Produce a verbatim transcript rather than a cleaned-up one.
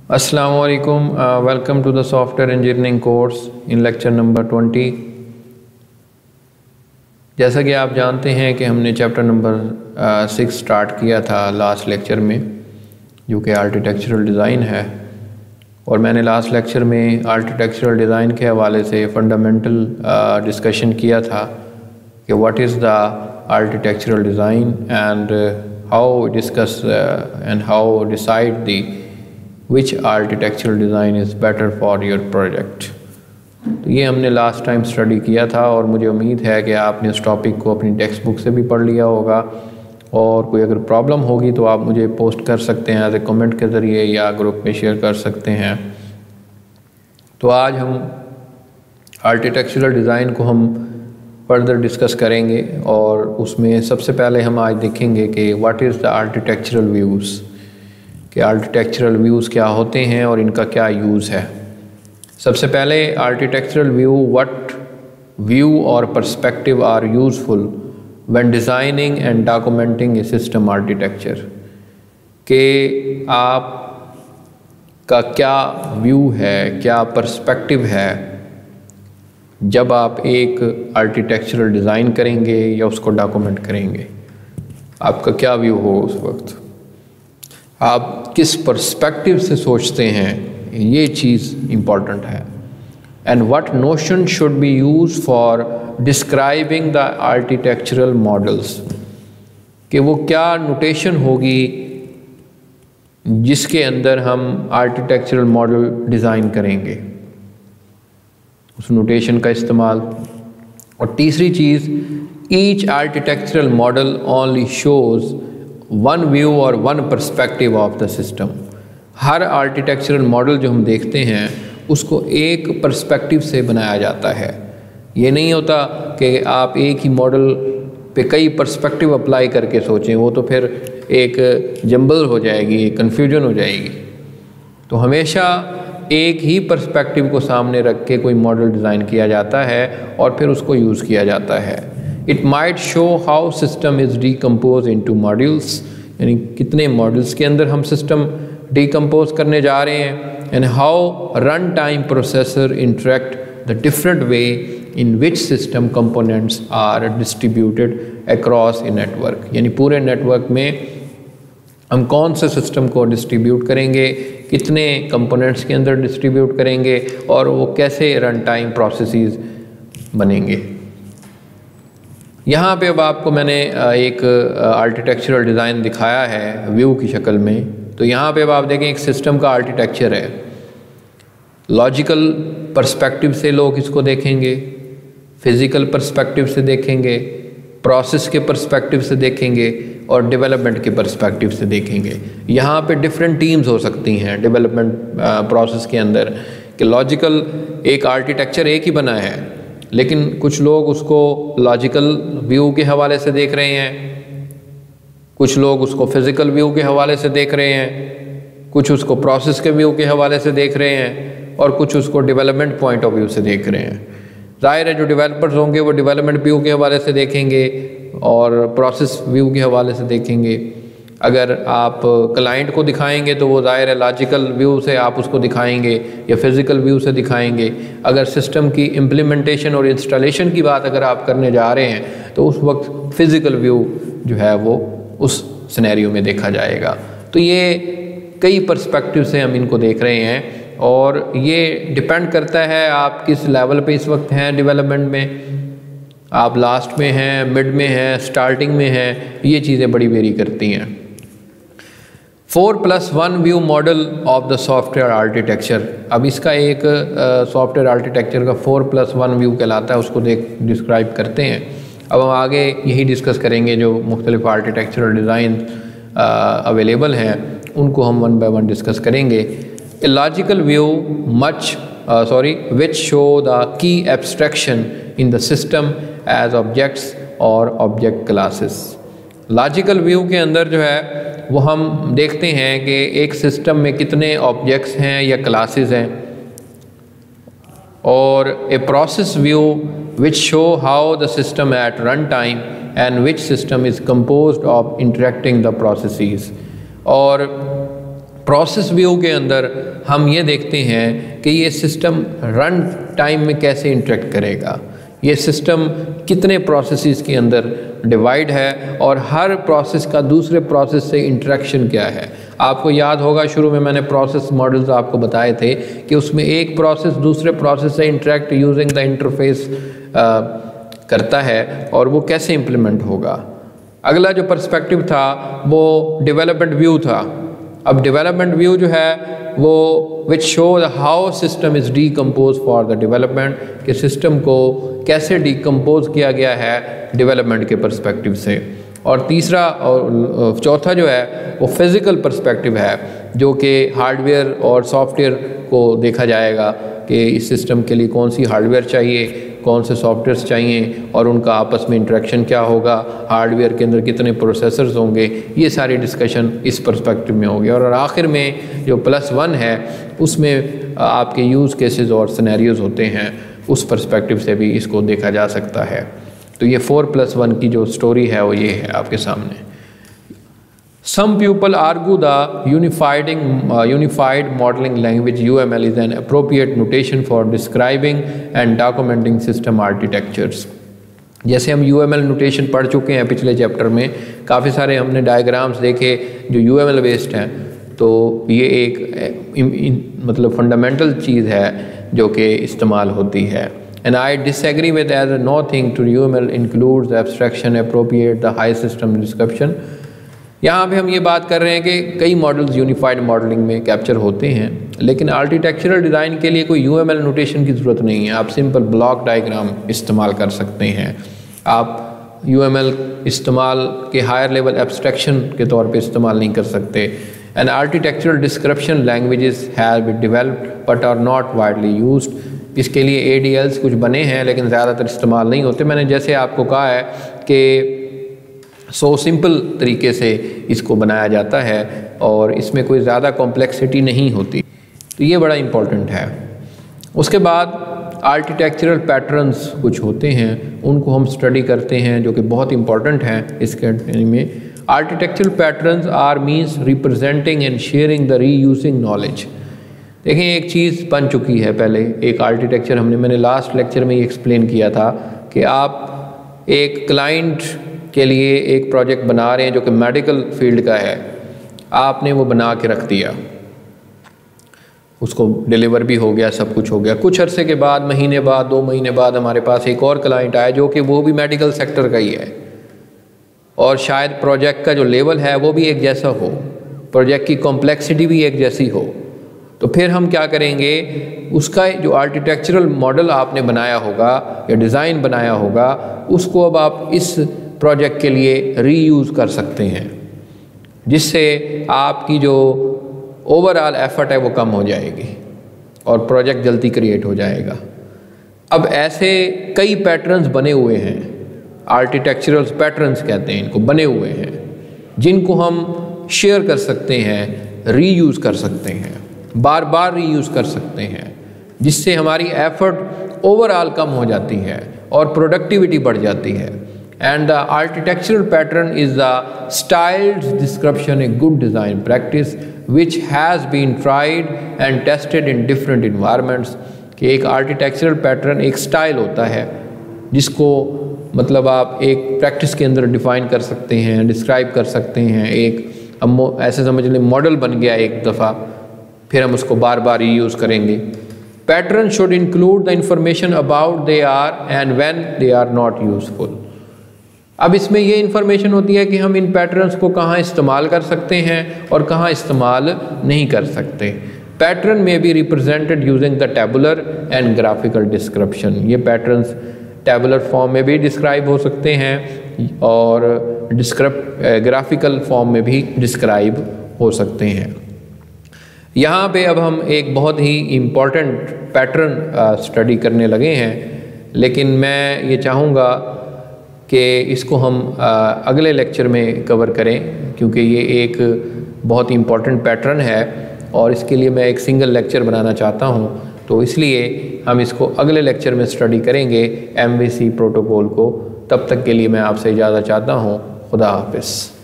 Assalamu alaikum. Uh, welcome to the software engineering course in lecture number twenty. जैसा कि आप जानते हैं कि हमने चैप्टर नंबर सिक्स स्टार्ट किया था लास्ट लेक्चर में, जो कि आर्किटेक्चरल डिज़ाइन है। और मैंने लास्ट लेक्चर में आर्किटेक्चरल डिज़ाइन के हवाले से फंडामेंटल डिस्कशन किया था कि what is the architectural design and how discuss and how decide the which architectural design is better for your project। तो ये हमने लास्ट टाइम स्टडी किया था और मुझे उम्मीद है कि आपने इस टॉपिक को अपनी टेक्स्ट बुक से भी पढ़ लिया होगा। और कोई अगर प्रॉब्लम होगी तो आप मुझे पोस्ट कर सकते हैं एज ए कमेंट के ज़रिए या ग्रुप में शेयर कर सकते हैं। तो आज हम आर्किटेक्चरल डिज़ाइन को हम फर्दर डिस्कस करेंगे और उसमें सबसे पहले हम आज देखेंगे कि what is the architectural views, कि आर्किटेक्चरल व्यूज़ क्या होते हैं और इनका क्या यूज़ है। सबसे पहले आर्किटेक्चरल व्यू, व्हाट व्यू और perspective are useful when designing and documenting a system architecture, कि आप का क्या व्यू है, क्या पर्सपेक्टिव है जब आप एक आर्किटेक्चरल डिज़ाइन करेंगे या उसको डॉक्यूमेंट करेंगे। आपका क्या व्यू हो उस वक्त, आप किस पर्सपेक्टिव से सोचते हैं, ये चीज़ इम्पॉर्टेंट है। And what notion should be use for describing the architectural models, कि वो क्या नोटेशन होगी जिसके अंदर हम आर्किटेक्चरल मॉडल डिज़ाइन करेंगे, उस नोटेशन का इस्तेमाल। और तीसरी चीज़, each architectural model only shows one view और one perspective of the system. हर आर्किटेक्चरल मॉडल जो हम देखते हैं उसको एक पर्सपेक्टिव से बनाया जाता है। ये नहीं होता कि आप एक ही मॉडल पे कई पर्सपेक्टिव अप्लाई करके सोचें, वो तो फिर एक जंबल हो जाएगी, एक कन्फ्यूजन हो जाएगी। तो हमेशा एक ही पर्सपेक्टिव को सामने रख के कोई मॉडल डिज़ाइन किया जाता है और फिर उसको यूज़ किया जाता है। It might show how system is decompose into modules, यानी कितने मॉड्यूल्स के अंदर हम सिस्टम डीकम्पोज करने जा रहे हैं। And how run time processor interact the different way in which system components are distributed across a network, यानी पूरे नेटवर्क में हम कौन से सिस्टम को डिस्ट्रीब्यूट करेंगे, कितने कंपोनेंट्स के अंदर डिस्ट्रीब्यूट करेंगे और वो कैसे रन टाइम प्रोसेसेस बनेंगे। यहाँ पे अब आपको मैंने एक आर्किटेक्चरल डिज़ाइन दिखाया है व्यू की शक्ल में। तो यहाँ पे अब आप देखें एक सिस्टम का आर्किटेक्चर है। लॉजिकल पर्सपेक्टिव से लोग इसको देखेंगे, फिज़िकल पर्सपेक्टिव से देखेंगे, प्रोसेस के पर्सपेक्टिव से देखेंगे और डेवलपमेंट के पर्सपेक्टिव से देखेंगे। यहाँ पे डिफरेंट टीम्स हो सकती हैं डेवलपमेंट प्रोसेस के अंदर, कि लॉजिकल एक आर्किटेक्चर एक ही बना है लेकिन कुछ लोग उसको लॉजिकल व्यू के हवाले से देख रहे हैं, कुछ लोग उसको फिज़िकल व्यू के हवाले से देख रहे हैं, कुछ उसको प्रोसेस के व्यू के हवाले से देख रहे हैं और कुछ उसको डेवलपमेंट पॉइंट ऑफ व्यू से देख रहे हैं। ज़ाहिर है जो डेवलपर्स होंगे वो डेवलपमेंट व्यू के हवाले से देखेंगे और प्रोसेस व्यू के हवाले से देखेंगे। अगर आप क्लाइंट को दिखाएंगे तो वो ज़ाहिर है लॉजिकल व्यू से आप उसको दिखाएंगे या फिज़िकल व्यू से दिखाएंगे। अगर सिस्टम की इम्प्लीमेंटेशन और इंस्टॉलेशन की बात अगर आप करने जा रहे हैं तो उस वक्त फ़िज़िकल व्यू जो है वो उस सिनेरियो में देखा जाएगा। तो ये कई पर्सपेक्टिव से हम इनको देख रहे हैं और ये डिपेंड करता है आप किस लेवल पे इस वक्त हैं डेवलपमेंट में, आप लास्ट में हैं, मिड में हैं, स्टार्टिंग में हैं, ये चीज़ें बड़ी वेरी करती हैं। Four plus one view model of the software architecture. अब इसका एक सॉफ्टवेयर uh, आर्किटेक्चर का फोर प्लस वन व्यू कहलाता है, उसको देख डिस्क्राइब करते हैं। अब हम आगे यही डिस्कस करेंगे जो मुख्तलिफ आर्किटेक्चरल डिज़ाइन अवेलेबल हैं उनको हम वन बाय वन डिस्कस करेंगे। A logical view much sorry which show the key abstraction in the system as objects और ऑब्जेक्ट क्लासेस। लॉजिकल व्यू के अंदर जो है वो हम देखते हैं कि एक सिस्टम में कितने ऑब्जेक्ट्स हैं या क्लासेस हैं। और a process view which show how the system at run time and which system is composed of interacting the processes. और प्रोसेस व्यू के अंदर हम ये देखते हैं कि ये सिस्टम रन टाइम में कैसे इंटरेक्ट करेगा, ये सिस्टम कितने प्रोसेसेस के अंदर डिवाइड है और हर प्रोसेस का दूसरे प्रोसेस से इंटरेक्शन क्या है। आपको याद होगा शुरू में मैंने प्रोसेस मॉडल्स आपको बताए थे कि उसमें एक प्रोसेस दूसरे प्रोसेस से इंटरेक्ट यूजिंग द इंटरफेस करता है और वो कैसे इम्प्लीमेंट होगा। अगला जो पर्सपेक्टिव था वो डेवलपमेंट व्यू था। अब डेवलपमेंट व्यू जो है वो which show the how system is decompose for the development, कि सिस्टम को कैसे डीकम्पोज किया गया है डेवलपमेंट के पर्सपेक्टिव से। और तीसरा और चौथा जो है वो फिज़िकल पर्सपेक्टिव है, जो कि हार्डवेयर और सॉफ्टवेयर को देखा जाएगा कि इस सिस्टम के लिए कौन सी हार्डवेयर चाहिए, कौन से सॉफ्टवेयर्स चाहिए और उनका आपस में इंटरेक्शन क्या होगा, हार्डवेयर के अंदर कितने प्रोसेसर्स होंगे, ये सारी डिस्कशन इस पर्सपेक्टिव में होगी। और आखिर में जो प्लस वन है उसमें आपके यूज़ केसेस और सिनेरियोज होते हैं, उस पर्सपेक्टिव से भी इसको देखा जा सकता है। तो ये फोर प्लस वन की जो स्टोरी है वो ये है आपके सामने। Some people argue the unifying, uh, unified modeling language U M L is an appropriate notation for describing and documenting system architectures। जैसे हम U M L नोटेशन पढ़ चुके हैं पिछले चैप्टर में, काफ़ी सारे हमने डायग्राम्स देखे जो U M L बेस्ड हैं, तो ये एक इन, इन, मतलब फंडामेंटल चीज़ है जो कि इस्तेमाल होती है। And I disagree with as nothing to U M L includes the abstraction appropriate the high system description। यहाँ पे हम ये बात कर रहे हैं कि कई मॉडल्स यूनिफाइड मॉडलिंग में कैप्चर होते हैं, लेकिन आर्किटेक्चरल डिज़ाइन के लिए कोई यूएमएल नोटेशन की ज़रूरत नहीं है। आप सिंपल ब्लॉक डायग्राम इस्तेमाल कर सकते हैं। आप यूएमएल इस्तेमाल के हायर लेवल एब्स्ट्रैक्शन के तौर पे इस्तेमाल नहीं कर सकते। And architectural description languages have been developed but are not widely used. इसके लिए ए डी एल्स कुछ बने हैं लेकिन ज़्यादातर इस्तेमाल नहीं होते। मैंने जैसे आपको कहा है कि सो so, सिंपल तरीके से इसको बनाया जाता है और इसमें कोई ज़्यादा कॉम्प्लेक्सिटी नहीं होती, तो ये बड़ा इम्पॉर्टेंट है। उसके बाद आर्किटेक्चरल पैटर्न्स कुछ होते हैं, उनको हम स्टडी करते हैं जो कि बहुत इम्पॉर्टेंट हैं इस कैटेगरी में। Architectural patterns are means representing and sharing the reusing knowledge. देखें, एक चीज़ बन चुकी है पहले, एक आर्किटेक्चर हमने मैंने लास्ट लेक्चर में ये एक्सप्लेन किया था कि आप एक क्लाइंट के लिए एक प्रोजेक्ट बना रहे हैं जो कि मेडिकल फील्ड का है, आपने वो बना के रख दिया, उसको डिलीवर भी हो गया, सब कुछ हो गया। कुछ अरसे के बाद, महीने बाद, दो महीने बाद हमारे पास एक और क्लाइंट आया जो कि वो भी मेडिकल सेक्टर का ही है और शायद प्रोजेक्ट का जो लेवल है वो भी एक जैसा हो, प्रोजेक्ट की कॉम्प्लेक्सिटी भी एक जैसी हो। तो फिर हम क्या करेंगे, उसका जो आर्किटेक्चरल मॉडल आपने बनाया होगा या डिज़ाइन बनाया होगा, उसको अब आप इस प्रोजेक्ट के लिए रीयूज़ कर सकते हैं, जिससे आपकी जो ओवरऑल एफर्ट है वो कम हो जाएगी और प्रोजेक्ट जल्दी क्रिएट हो जाएगा। अब ऐसे कई पैटर्न्स बने हुए हैं, आर्किटेक्चरल पैटर्न्स कहते हैं इनको, बने हुए हैं जिनको हम शेयर कर सकते हैं, रीयूज़ कर सकते हैं, बार बार रीयूज़ कर सकते हैं, जिससे हमारी एफर्ट ओवरऑल कम हो जाती है और प्रोडक्टिविटी बढ़ जाती है। And the architectural pattern is the styled description, a good design practice which has been tried and tested in different environments। कि एक आर्किटेक्चरल पैटर्न एक स्टाइल होता है जिसको मतलब आप एक प्रैक्टिस के अंदर डिफाइन कर सकते हैं, डिस्क्राइब कर सकते हैं। एक अब ऐसे समझ लें मॉडल बन गया एक दफ़ा, फिर हम उसको बार बार यूज़ करेंगे। Pattern should include the information about they are and when they are not useful. अब इसमें ये इन्फॉर्मेशन होती है कि हम इन पैटर्न्स को कहाँ इस्तेमाल कर सकते हैं और कहाँ इस्तेमाल नहीं कर सकते। पैटर्न में भी represented using the tabular and graphical description. ये पैटर्न्स टेबुलर फॉर्म में भी डिस्क्राइब हो सकते हैं और डिस्क्रिप ग्राफिकल फॉर्म में भी डिस्क्राइब हो सकते हैं। यहाँ पे अब हम एक बहुत ही इम्पॉर्टेंट पैटर्न स्टडी करने लगे हैं, लेकिन मैं ये चाहूँगा कि इसको हम आ, अगले लेक्चर में कवर करें, क्योंकि ये एक बहुत इम्पॉर्टेंट पैटर्न है और इसके लिए मैं एक सिंगल लेक्चर बनाना चाहता हूँ। तो इसलिए हम इसको अगले लेक्चर में स्टडी करेंगे एम वी सी प्रोटोकॉल को। तब तक के लिए मैं आपसे इजाज़त चाहता हूँ। खुदा हाफिज़।